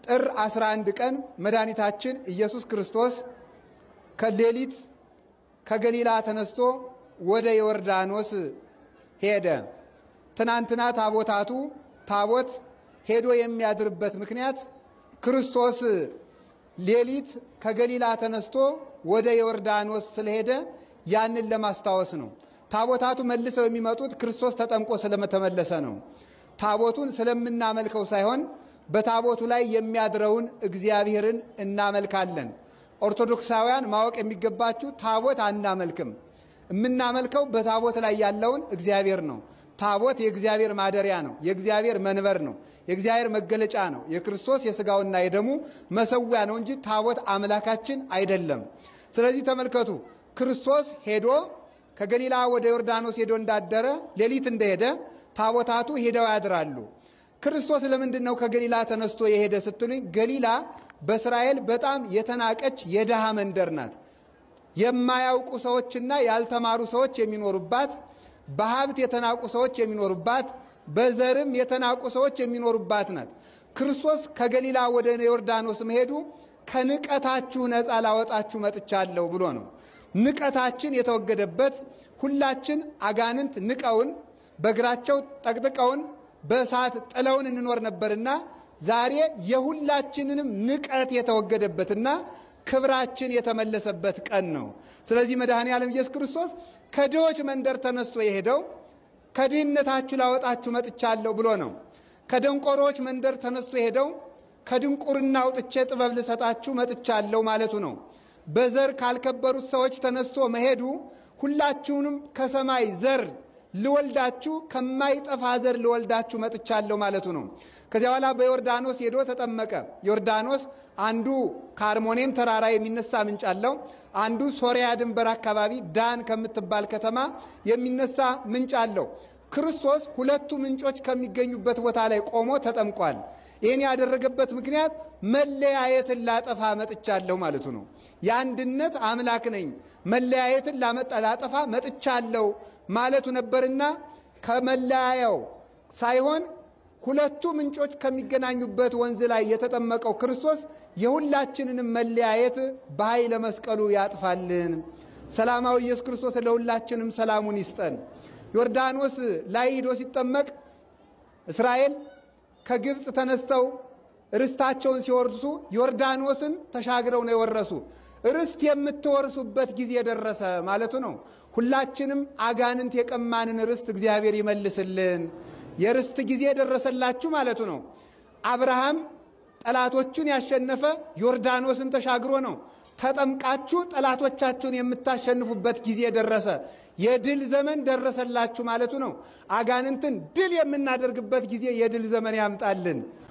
ጥር 11 ቀን መድኃኒታችን ኢየሱስ ክርስቶስ ከሌሊት ከገሊላ ተነስቶ ወደ ዮርዳኖስ ሄደ። ትናንትና ታቦት ሄዶ የሚያድርበት ምክንያት ክርስቶስ ሌሊት ከገሊላ ተነስቶ ወደ ዮርዳኖስ ስለሄደ ያንን ለማስታወስ ነው። ታቦታቱ መልሰው የሚመጡት ክርስቶስ ተጠምቆ ስለተመለሰ ነው። ታቦቱን ስለምናመልከው ሳይሆን በታቦቱ ላይ የሚያድረውን እግዚአብሔርን እናመልካለን። ኦርቶዶክሳውያን ማወቅ የሚገባችሁ ታቦት አናመልክም። የምናመልከው በታቦት ላይ ያለውን እግዚአብሔር ነው። ታቦት የእግዚአብሔር ማደሪያ ነው። የእግዚአብሔር መንበር ነው። የእግዚአብሔር መገለጫ ነው። የክርስቶስ የሥጋውና የደሙ መሰዊያ ነው እንጂ ታቦት አምላካችን አይደለም። ስለዚህ ተመልከቱ፣ ክርስቶስ ሄዶ ከገሊላ ወደ ዮርዳኖስ ሄዶ እንዳደረ ሌሊት እንደሄደ ታቦታቱ ሄደው ያድራሉ። ክርስቶስ ለምንድን ነው ከገሊላ ተነስቶ የሄደ ስትሉኝ፣ ገሊላ በእስራኤል በጣም የተናቀች የደሃ መንደር ናት። የማያውቁ ሰዎችና ያልተማሩ ሰዎች የሚኖሩባት፣ በሀብት የተናቁ ሰዎች የሚኖሩባት፣ በዘርም የተናቁ ሰዎች የሚኖሩባት ናት። ክርስቶስ ከገሊላ ወደ ዮርዳኖስ መሄዱ ከንቀታችሁ ነፃ ላወጣችሁ መጥቻለሁ ብሎ ነው። ንቀታችን የተወገደበት፣ ሁላችን አጋንንት ንቀውን በእግራቸው ጠቅጥቀውን በእሳት ጥለውን እንኖር ነበርና ዛሬ የሁላችንንም ንቀት የተወገደበትና ክብራችን የተመለሰበት ቀን ነው። ስለዚህ መድኃኔዓለም ኢየሱስ ክርስቶስ ከድሆች መንደር ተነስቶ የሄደው ከድህነታችሁ ላወጣችሁ መጥቻለሁ ብሎ ነው። ከደንቆሮች መንደር ተነስቶ የሄደው ከድንቁርና አውጥቼ ጥበብ ልሰጣችሁ መጥቻለሁ ማለቱ ነው። በዘር ካልከበሩት ሰዎች ተነስቶ መሄዱ ሁላችሁንም ከሰማይ ዘር ልወልዳችሁ ከማይጠፋ ዘር ልወልዳችሁ መጥቻለሁ ማለቱ ነው። ከዚያ በኋላ በዮርዳኖስ ሄዶ ተጠመቀ። ዮርዳኖስ አንዱ ከአርሞኔም ተራራ የሚነሳ ምንጭ አለው። አንዱ ሶሪያ ድንበር አካባቢ ዳን ከምትባል ከተማ የሚነሳ ምንጭ አለው። ክርስቶስ ሁለቱ ምንጮች ከሚገኙበት ቦታ ላይ ቆሞ ተጠምቋል። ይህን ያደረገበት ምክንያት መለያየትን ላጠፋ መጥቻለሁ ማለቱ ነው። የአንድነት አምላክ ነኝ፣ መለያየትን ላጠፋ መጥቻለሁ ማለቱ ነበርና ከመለያየው ሳይሆን ሁለቱ ምንጮች ከሚገናኙበት ወንዝ ላይ የተጠመቀው ክርስቶስ የሁላችንንም መለያየት በኃይለ መስቀሉ ያጥፋልን። ሰላማዊ ኢየሱስ ክርስቶስ ለሁላችንም ሰላሙን ይስጠን። ዮርዳኖስ ላይ ሄዶ ሲጠመቅ እስራኤል ከግብፅ ተነስተው ርስታቸውን ሲወርሱ ዮርዳኖስን ተሻግረው ነው የወረሱ። ርስት የምትወርሱበት ጊዜ ደረሰ ማለቱ ነው። ሁላችንም አጋንንት የቀማንን ርስት እግዚአብሔር ይመልስልን። የርስት ጊዜ ደረሰላችሁ ማለቱ ነው። አብርሃም ጠላቶቹን ያሸነፈ ዮርዳኖስን ተሻግሮ ነው። ተጠምቃችሁ ጠላቶቻችሁን የምታሸንፉበት ጊዜ ደረሰ፣ የድል ዘመን ደረሰላችሁ ማለቱ ነው። አጋንንትን ድል የምናደርግበት ጊዜ የድል ዘመን ያምጣልን።